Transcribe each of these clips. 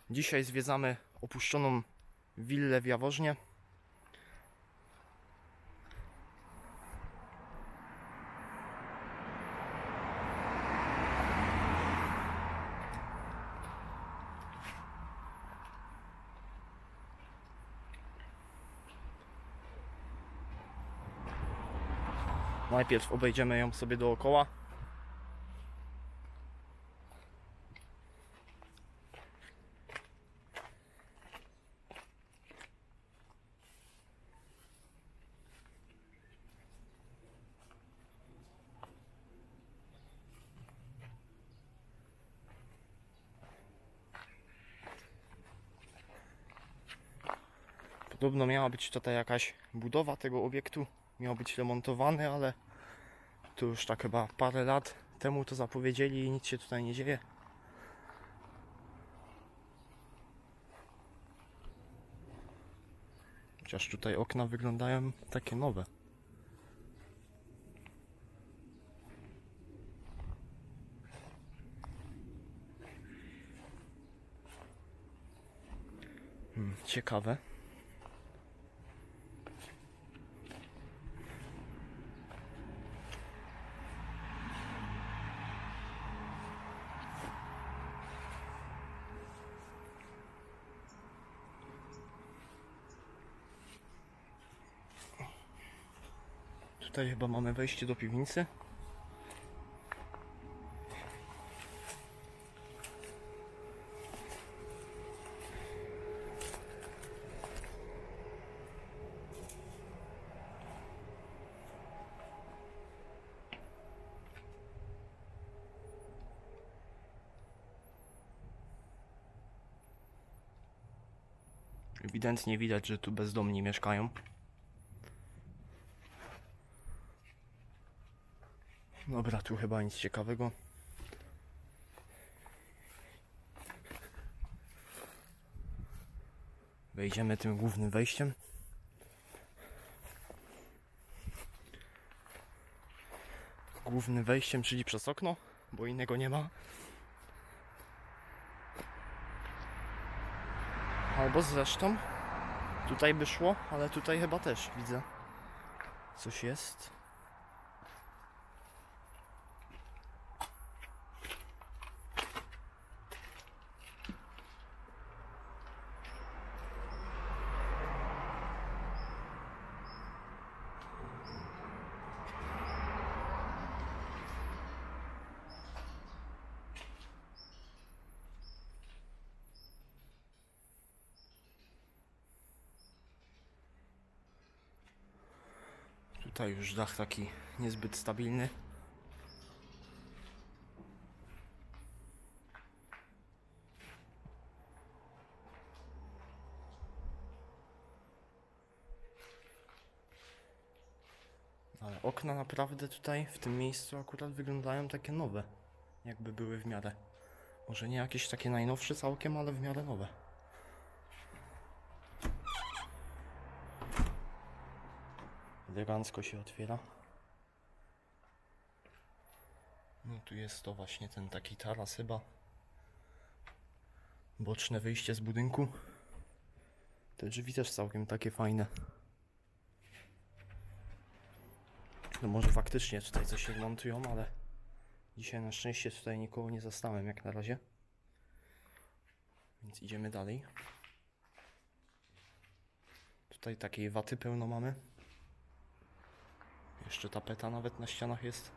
Dzisiaj zwiedzamy opuszczoną willę w Jaworznie. Najpierw obejdziemy ją sobie dookoła. Podobno miała być tutaj jakaś budowa tego obiektu, miał być remontowany, ale to już tak chyba parę lat temu to zapowiedzieli i nic się tutaj nie dzieje. Chociaż tutaj okna wyglądają takie nowe. Ciekawe. Tutaj chyba mamy wejście do piwnicy. Ewidentnie widać, że tu bezdomni mieszkają. Dobra, tu chyba nic ciekawego. Wejdziemy tym głównym wejściem. Głównym wejściem, czyli przez okno, bo innego nie ma. Albo zresztą tutaj by szło, ale tutaj chyba też widzę coś jest. Tutaj już dach taki niezbyt stabilny. Ale okna naprawdę tutaj w tym miejscu akurat wyglądają takie nowe. Jakby były w miarę. Może nie jakieś takie najnowsze całkiem, ale w miarę nowe. Elegancko się otwiera. No tu jest to właśnie ten taki taras chyba. Boczne wyjście z budynku. Te drzwi też całkiem takie fajne. No może faktycznie tutaj coś się montują, ale dzisiaj na szczęście tutaj nikogo nie zastałem jak na razie. Więc idziemy dalej. Tutaj takiej waty pełno mamy. Jeszcze tapeta nawet na ścianach jest.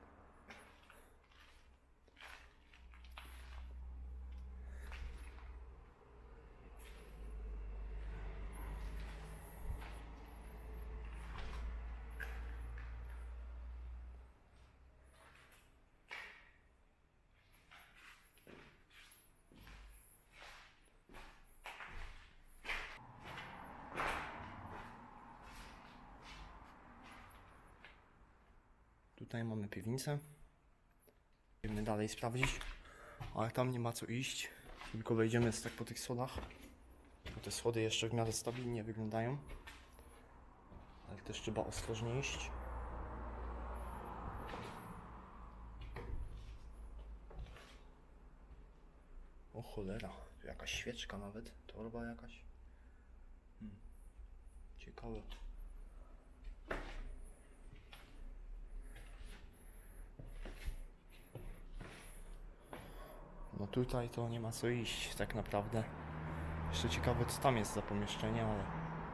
Tutaj mamy piwnicę. Będziemy dalej sprawdzić, ale tam nie ma co iść, tylko wejdziemy tak po tych schodach. Bo te schody jeszcze w miarę stabilnie wyglądają, ale też trzeba ostrożnie iść. O cholera, tu jakaś świeczka nawet, torba jakaś. Ciekawe. No tutaj to nie ma co iść tak naprawdę. Jeszcze ciekawe co tam jest za pomieszczenie, ale...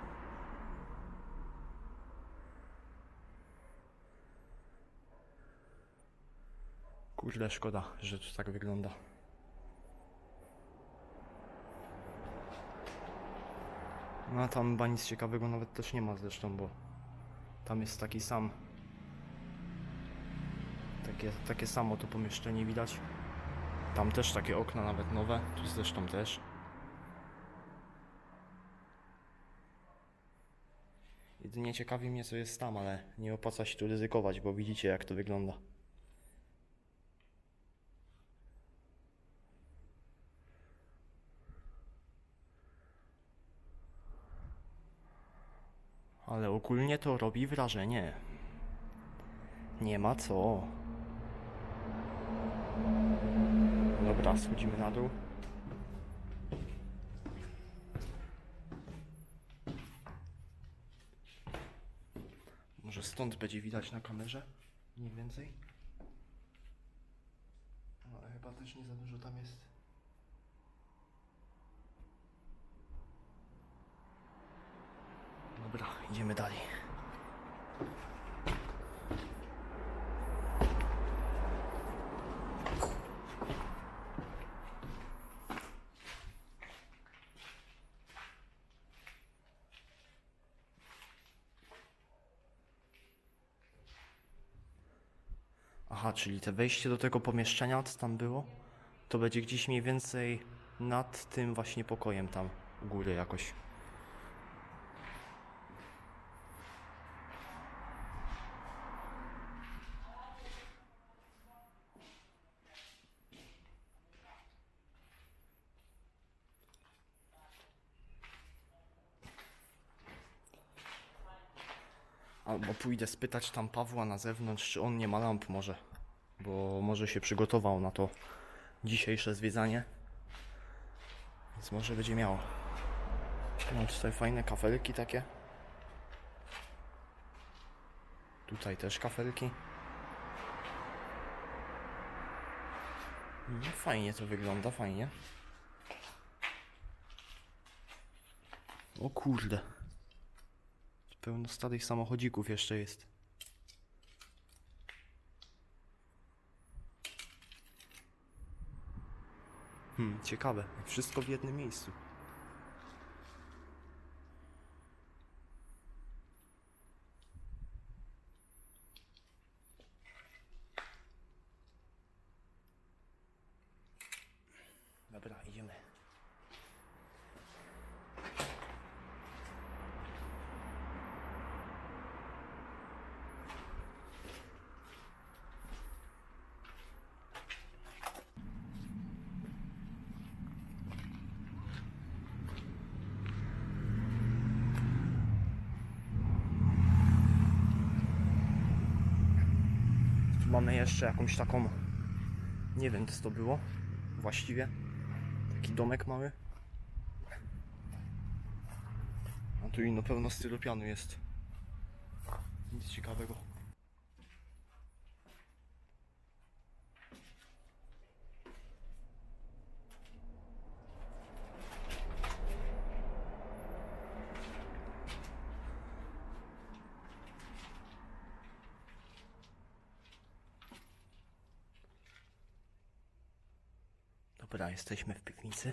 Kurde, szkoda, że to tak wygląda. No a tam chyba nic ciekawego nawet też nie ma zresztą, bo tam jest taki sam. Takie samo to pomieszczenie widać. Tam też takie okna nawet nowe, tu zresztą też. Jedynie ciekawi mnie co jest tam, ale nie opłaca się tu ryzykować, bo widzicie jak to wygląda. Ale ogólnie to robi wrażenie. Nie ma co. Dobra, schodzimy na dół. Może stąd będzie widać na kamerze? Mniej więcej. No, ale chyba też nie za dużo tam jest. Dobra, idziemy dalej. Aha, czyli te wejście do tego pomieszczenia, co tam było, to będzie gdzieś mniej więcej nad tym właśnie pokojem tam u góry jakoś. Albo pójdę spytać tam Pawła na zewnątrz, czy on nie ma lamp może. Bo może się przygotował na to dzisiejsze zwiedzanie. Więc może będzie miało. Mam tutaj fajne kafelki takie. Tutaj też kafelki. No, fajnie to wygląda, fajnie. O kurde. Pełno starych samochodzików jeszcze jest. Ciekawe. Wszystko w jednym miejscu. Dobra, idziemy. Tu mamy jeszcze jakąś taką, nie wiem co to było właściwie, taki domek mały. A tu ino pełno styropianu jest. Nic ciekawego. Dobra, jesteśmy w piwnicy.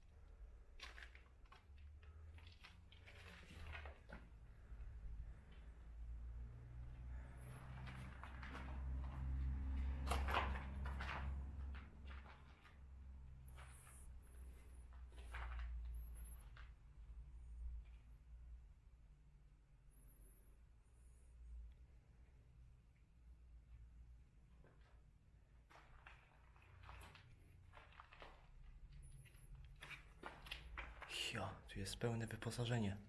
Ja, tu jest pełne wyposażenie.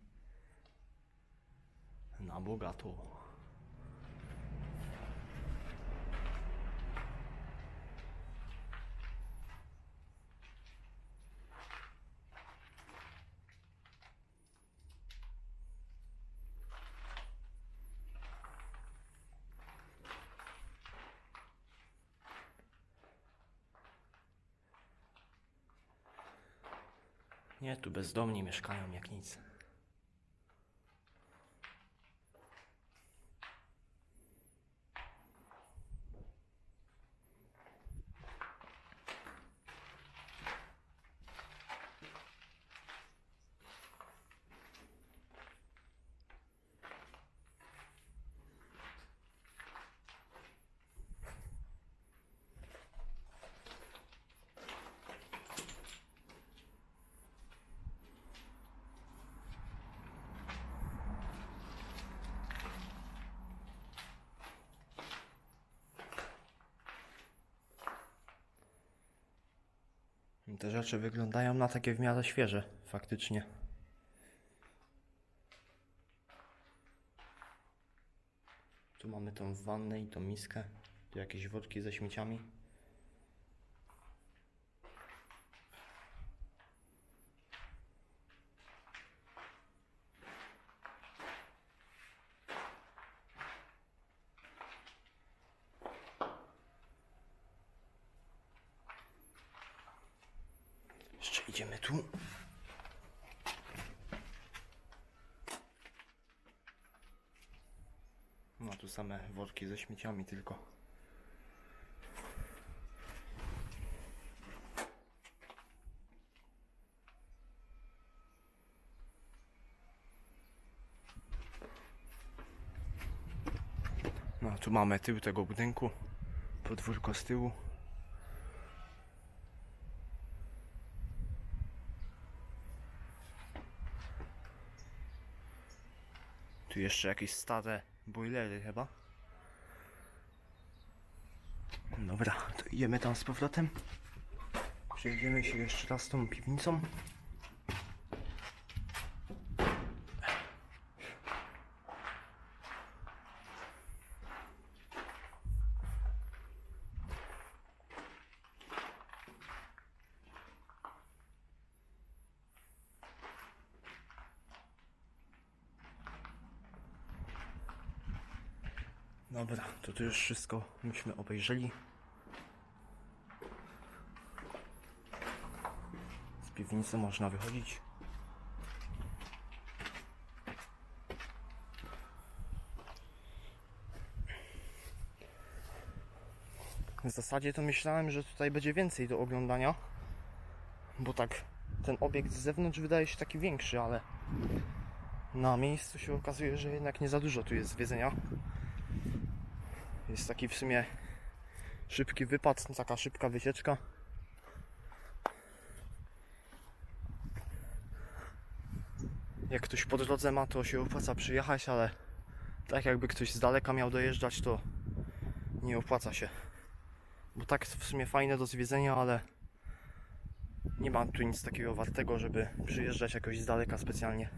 Na bogato. Nie, tu bezdomni mieszkają jak nic. Te rzeczy wyglądają na takie w miarę świeże, faktycznie. Tu mamy tą wannę i tą miskę. Tu jakieś worki ze śmieciami. Jeszcze idziemy tu. No tu same worki ze śmieciami tylko. No tu mamy tył tego budynku. Podwórko z tyłu. Tu jeszcze jakieś stare bojlery chyba. Dobra, to idziemy tam z powrotem. Przejdziemy się jeszcze raz tą piwnicą. Dobra, to tu już wszystko myśmy obejrzeli. Z piwnicy można wychodzić. W zasadzie to myślałem, że tutaj będzie więcej do oglądania, bo tak ten obiekt z zewnątrz wydaje się taki większy, ale na miejscu się okazuje, że jednak nie za dużo tu jest zwiedzenia. Jest taki w sumie szybki wypad, taka szybka wycieczka. Jak ktoś po drodze ma, to się opłaca przyjechać, ale tak jakby ktoś z daleka miał dojeżdżać, to nie opłaca się. Bo tak w sumie fajne do zwiedzenia, ale nie ma tu nic takiego wartego, żeby przyjeżdżać jakoś z daleka specjalnie.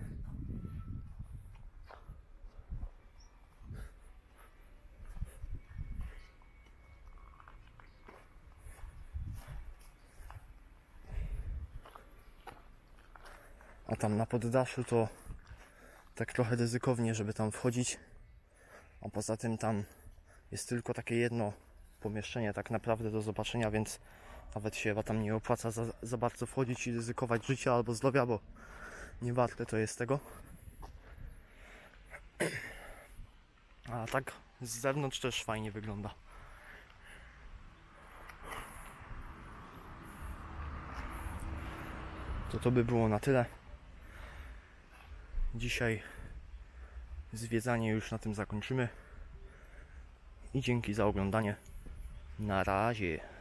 A tam na poddaszu to tak trochę ryzykownie, żeby tam wchodzić. A poza tym tam jest tylko takie jedno pomieszczenie tak naprawdę do zobaczenia, więc nawet się chyba tam nie opłaca za bardzo wchodzić i ryzykować życia albo zdrowia, bo nie warte to jest tego. A tak z zewnątrz też fajnie wygląda. To by było na tyle. Dzisiaj zwiedzanie już na tym zakończymy. I dzięki za oglądanie. Na razie.